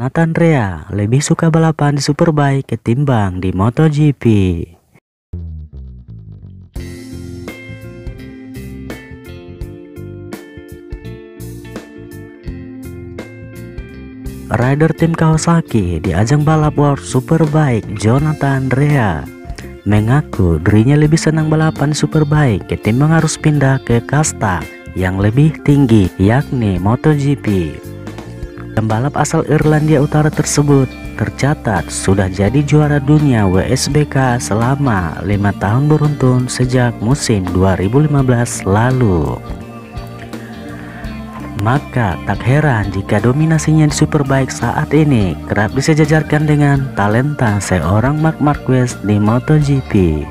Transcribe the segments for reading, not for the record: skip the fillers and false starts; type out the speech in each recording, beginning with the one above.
Jonathan Rea lebih suka balapan di Superbike ketimbang di MotoGP. Rider tim Kawasaki di ajang balap World Superbike, Jonathan Rea mengaku dirinya lebih senang balapan di Superbike ketimbang harus pindah ke kasta yang lebih tinggi, yakni MotoGP. Pembalap asal Irlandia Utara tersebut tercatat sudah jadi juara dunia WSBK selama 5 tahun beruntun sejak musim 2015 lalu. Maka tak heran jika dominasinya di Superbike saat ini kerap disejajarkan dengan talenta seorang Marc Marquez di MotoGP.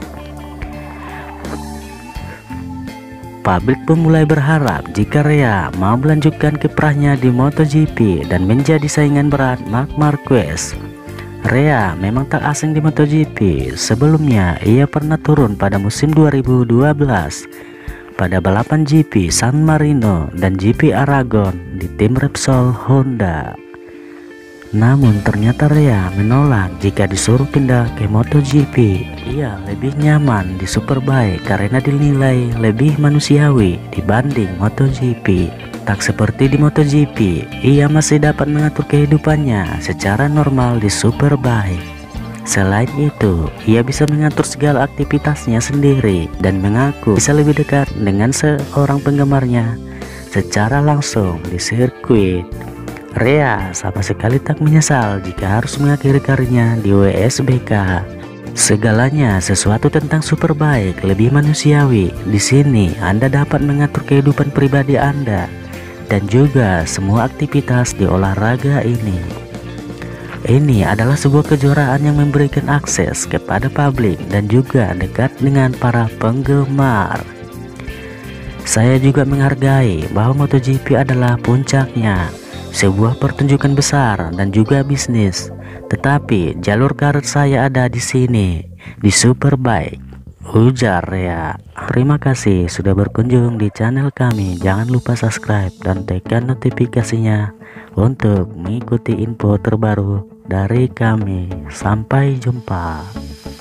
Publik pun mulai berharap jika Rea mau melanjutkan kiprahnya di MotoGP dan menjadi saingan berat Marc Marquez. Rea memang tak asing di MotoGP. Sebelumnya ia pernah turun pada musim 2012 pada balapan GP San Marino dan GP Aragon di tim Repsol Honda. Namun ternyata Rea menolak jika disuruh pindah ke MotoGP. Ia lebih nyaman di Superbike karena dinilai lebih manusiawi dibanding MotoGP. Tak seperti di MotoGP, ia masih dapat mengatur kehidupannya secara normal di Superbike. Selain itu, ia bisa mengatur segala aktivitasnya sendiri dan mengaku bisa lebih dekat dengan seorang penggemarnya secara langsung di sirkuit. Rea sama sekali tak menyesal jika harus mengakhiri karirnya di WSBK. Segalanya sesuatu tentang Superbike lebih manusiawi. Di sini Anda dapat mengatur kehidupan pribadi Anda dan juga semua aktivitas di olahraga ini. Ini adalah sebuah kejuaraan yang memberikan akses kepada publik dan juga dekat dengan para penggemar. Saya juga menghargai bahwa MotoGP adalah puncaknya, sebuah pertunjukan besar dan juga bisnis. Tetapi jalur karir saya ada di sini, di Superbike, ujar Rea. Terima kasih sudah berkunjung di channel kami. Jangan lupa subscribe dan tekan notifikasinya untuk mengikuti info terbaru dari kami. Sampai jumpa.